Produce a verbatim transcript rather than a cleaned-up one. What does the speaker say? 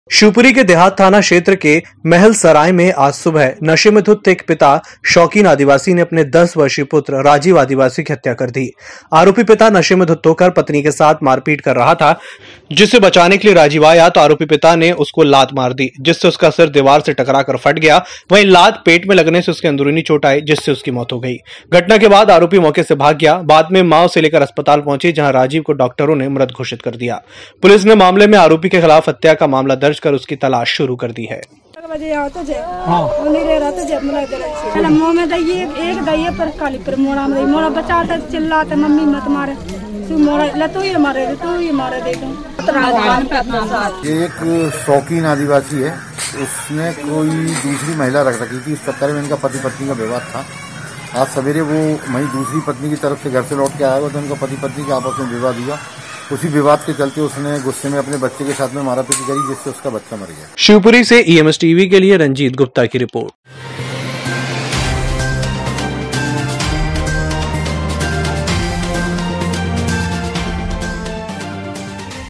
शिवपुरी के देहात थाना क्षेत्र के महल सराय में आज सुबह नशे में धुत एक पिता शौकीन आदिवासी ने अपने दस वर्षीय पुत्र राजीव आदिवासी की हत्या कर दी। आरोपी पिता नशे में धुत होकर पत्नी के साथ मारपीट कर रहा था, जिससे बचाने के लिए राजीव आया तो आरोपी पिता ने उसको लात मार दी, जिससे उसका सिर दीवार से टकरा कर फट गया। वहीं लात पेट में लगने से उसके अंदरूनी चोट आई, जिससे उसकी मौत हो गई। घटना के बाद आरोपी मौके से भाग गया। बाद में मां उसे लेकर अस्पताल पहुंची, जहां राजीव को डॉक्टरों ने मृत घोषित कर दिया। पुलिस ने मामले में आरोपी के खिलाफ हत्या का मामला दर्ज कर उसकी तलाश शुरू कर दी है। बजे आओ तो जे हां मेरे रात जे मतलब चला मुंह में दइए एक दइए पर काली पर मोड़ा में मोड़ा बचा तो चिल्लाते मम्मी मत मारे तू मोड़ा ल तू ही मारे तू ही मारे दे दूं। ये एक शौकीन आदिवासी है, उसने कोई दूसरी महिला रख रखी थी। इस चक्कर में इनका पति पत्नी का विवाद था। आज सवेरे वो वही दूसरी पत्नी की तरफ से घर से लौट के आया हुआ तो उनका पति पत्नी के आपस में विवाद हुआ। उसी विवाद के चलते उसने गुस्से में अपने बच्चे के साथ में मारापीटी करी, जिससे उसका बच्चा मर गया। शिवपुरी से ई एम एस टीवी के लिए रंजीत गुप्ता की रिपोर्ट।